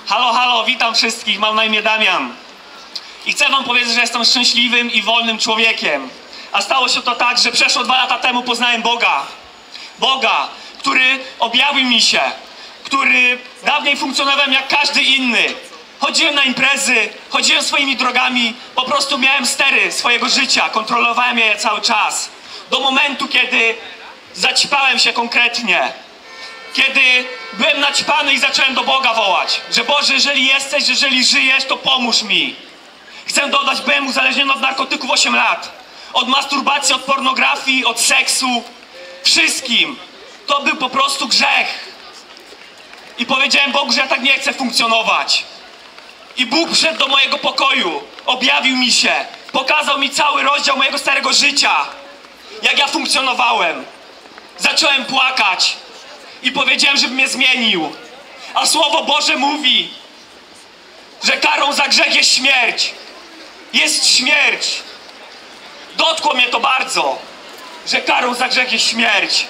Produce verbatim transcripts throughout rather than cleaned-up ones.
Halo, halo, witam wszystkich, mam na imię Damian. I chcę wam powiedzieć, że jestem szczęśliwym i wolnym człowiekiem. A stało się to tak, że przeszło dwa lata temu poznałem Boga. Boga, który objawił mi się, który dawniej funkcjonowałem jak każdy inny. Chodziłem na imprezy, chodziłem swoimi drogami, po prostu miałem stery swojego życia, kontrolowałem je cały czas. Do momentu, kiedy zaćpałem się konkretnie. Kiedy byłem naćpany i zacząłem do Boga wołać, że Boże, jeżeli jesteś, jeżeli żyjesz, to pomóż mi. Chcę dodać, byłem uzależniony od narkotyków osiem lat. Od masturbacji, od pornografii, od seksu. Wszystkim. To był po prostu grzech. I powiedziałem Bogu, że ja tak nie chcę funkcjonować. I Bóg wszedł do mojego pokoju. Objawił mi się. Pokazał mi cały rozdział mojego starego życia. Jak ja funkcjonowałem. Zacząłem płakać. I powiedziałem, żeby mnie zmienił. A Słowo Boże mówi, że karą za grzech jest śmierć. Jest śmierć. Dotkło mnie to bardzo, że karą za grzech jest śmierć.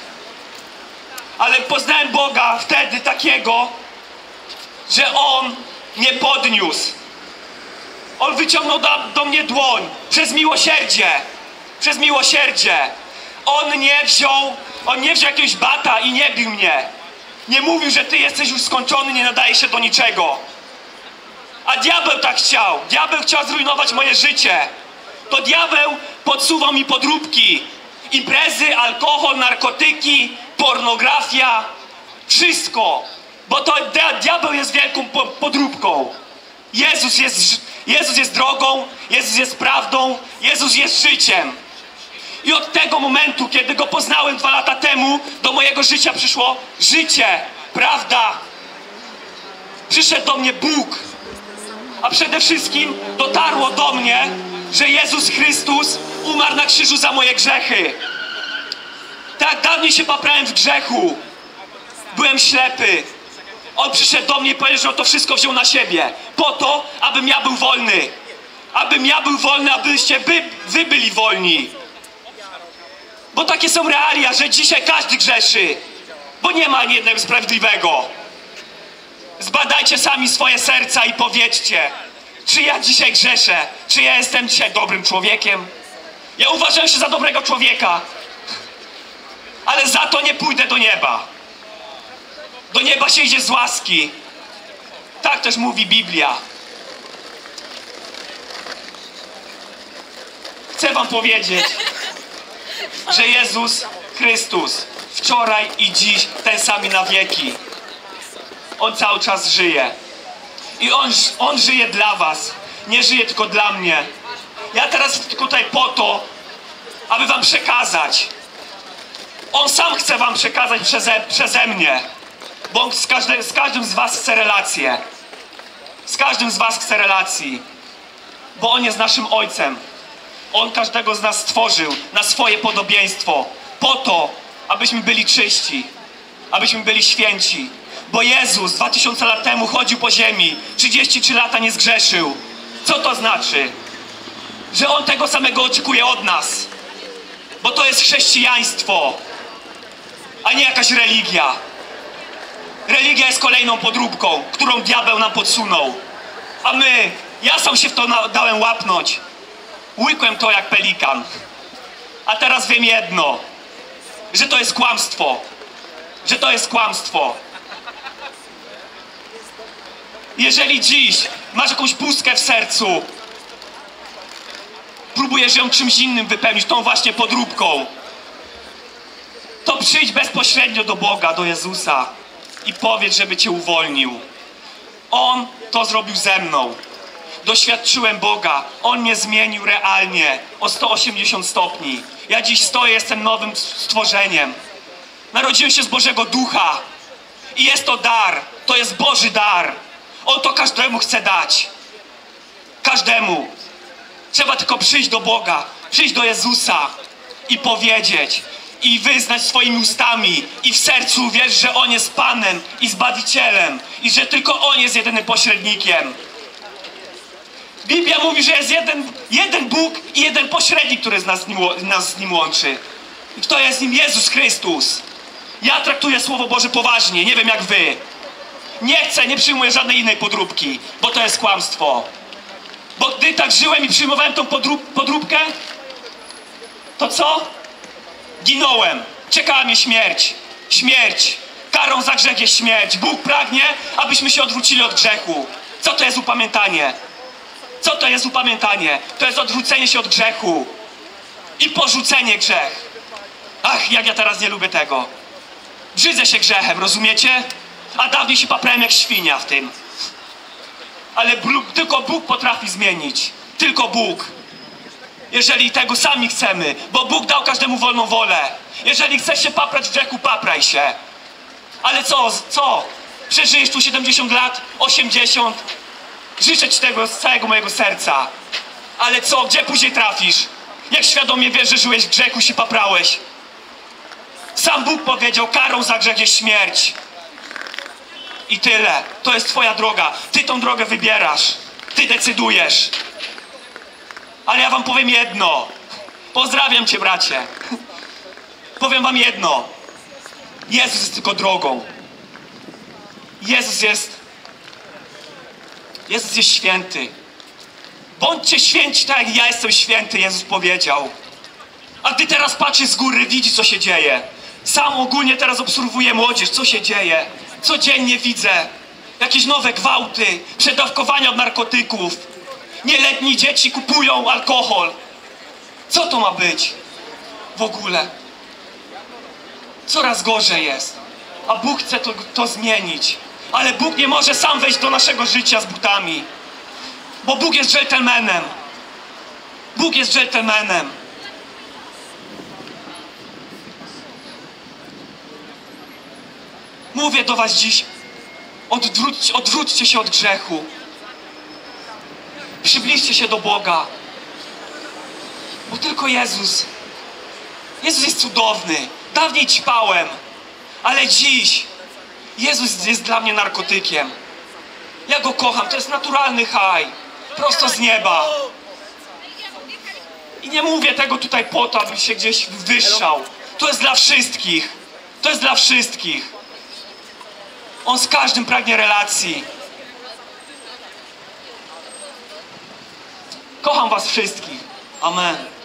Ale poznałem Boga wtedy takiego, że On mnie podniósł. On wyciągnął do, do mnie dłoń przez miłosierdzie. Przez miłosierdzie. On nie wziął, on nie wziął jakiegoś bata i nie bił mnie. Nie mówił, że ty jesteś już skończony, nie nadaje się do niczego. A diabeł tak chciał. Diabeł chciał zrujnować moje życie. To diabeł podsuwał mi podróbki. Imprezy, alkohol, narkotyki, pornografia. Wszystko. Bo to diabeł jest wielką podróbką. Jezus jest, Jezus jest drogą, Jezus jest prawdą, Jezus jest życiem. I od tego momentu, kiedy Go poznałem dwa lata temu, do mojego życia przyszło życie, prawda. Przyszedł do mnie Bóg. A przede wszystkim dotarło do mnie, że Jezus Chrystus umarł na krzyżu za moje grzechy. Tak dawniej się paprałem w grzechu. Byłem ślepy. On przyszedł do mnie i powiedział, że to wszystko wziął na siebie. Po to, abym ja był wolny. Abym ja był wolny, abyście wy, wy byli wolni. Bo takie są realia, że dzisiaj każdy grzeszy. Bo nie ma ani jednego sprawiedliwego. Zbadajcie sami swoje serca i powiedzcie, czy ja dzisiaj grzeszę, czy ja jestem dzisiaj dobrym człowiekiem. Ja uważam się za dobrego człowieka, ale za to nie pójdę do nieba. Do nieba się idzie z łaski. Tak też mówi Biblia. Chcę wam powiedzieć, że Jezus Chrystus wczoraj i dziś ten sam na wieki. On cały czas żyje. I On, on żyje dla was. Nie żyje tylko dla mnie. Ja teraz tylko tutaj po to, aby wam przekazać. On sam chce wam przekazać przeze, przeze mnie. Bo On z, każdy, z każdym z was chce relację. Z każdym z was chce relacji. Bo On jest naszym Ojcem. On każdego z nas stworzył na swoje podobieństwo. Po to, abyśmy byli czyści. Abyśmy byli święci. Bo Jezus dwa tysiące lat temu chodził po ziemi. trzydzieści trzy lata nie zgrzeszył. Co to znaczy? Że On tego samego oczekuje od nas. Bo to jest chrześcijaństwo. A nie jakaś religia. Religia jest kolejną podróbką, którą diabeł nam podsunął. A my, ja sam się w to dałem łapnąć. Łykłem to jak pelikan. A teraz wiem jedno. Że to jest kłamstwo. Że to jest kłamstwo. Jeżeli dziś masz jakąś pustkę w sercu, próbujesz ją czymś innym wypełnić, tą właśnie podróbką, to przyjdź bezpośrednio do Boga, do Jezusa i powiedz, żeby cię uwolnił. On to zrobił ze mną. Doświadczyłem Boga. On mnie zmienił realnie o sto osiemdziesiąt stopni. Ja dziś stoję, jestem nowym stworzeniem. Narodziłem się z Bożego Ducha. I jest to dar. To jest Boży dar. On to każdemu chce dać. Każdemu. Trzeba tylko przyjść do Boga. Przyjść do Jezusa i powiedzieć. I wyznać swoimi ustami. I w sercu uwierzyć, że On jest Panem i Zbawicielem. I że tylko On jest jedynym pośrednikiem. Biblia mówi, że jest jeden, jeden Bóg i jeden pośrednik, który z nas, nas z Nim łączy. I kto jest Nim? Jezus Chrystus. Ja traktuję Słowo Boże poważnie, nie wiem jak wy. Nie chcę, nie przyjmuję żadnej innej podróbki, bo to jest kłamstwo. Bo gdy tak żyłem i przyjmowałem tą podrób, podróbkę, to co? Ginąłem. Czekała mnie śmierć. Śmierć. Karą za grzech jest śmierć. Bóg pragnie, abyśmy się odwrócili od grzechu. Co to jest upamiętanie? Co to jest upamiętanie? To jest odwrócenie się od grzechu i porzucenie grzech. Ach, jak ja teraz nie lubię tego. Brzydzę się grzechem, rozumiecie? A dawniej się paprałem jak świnia w tym. Ale Bóg, tylko Bóg potrafi zmienić. Tylko Bóg. Jeżeli tego sami chcemy, bo Bóg dał każdemu wolną wolę. Jeżeli chcesz się paprać w grzechu, papraj się. Ale co, co? Przeżyjesz tu siedemdziesiąt lat, osiemdziesiąt? Życzę ci tego z całego mojego serca. Ale co, gdzie później trafisz? Jak świadomie wiesz, że żyłeś w grzechu, się paprałeś? Sam Bóg powiedział, karą za grzech jest śmierć. I tyle. To jest twoja droga. Ty tą drogę wybierasz. Ty decydujesz. Ale ja wam powiem jedno. Pozdrawiam cię, bracie. Powiem wam jedno. Jezus jest tylko drogą. Jezus jest... Jezus jest święty. Bądźcie święci tak, jak ja jestem święty, Jezus powiedział. A gdy teraz patrzę z góry, widzi, co się dzieje. Sam ogólnie teraz obserwuję młodzież, co się dzieje. Codziennie widzę jakieś nowe gwałty, przedawkowania od narkotyków. Nieletnie dzieci kupują alkohol. Co to ma być w ogóle? Coraz gorzej jest. A Bóg chce to, to zmienić. Ale Bóg nie może sam wejść do naszego życia z butami. Bo Bóg jest dżentelmenem. Bóg jest dżentelmenem. Mówię do was dziś, odwróćcie, odwróćcie się od grzechu. Przybliżcie się do Boga. Bo tylko Jezus, Jezus jest cudowny. Dawniej ćpałem, ale dziś Jezus jest dla mnie narkotykiem. Ja Go kocham, to jest naturalny high. Prosto z nieba. I nie mówię tego tutaj po to, abym się gdzieś wywyższał. To jest dla wszystkich. To jest dla wszystkich. On z każdym pragnie relacji. Kocham was wszystkich. Amen.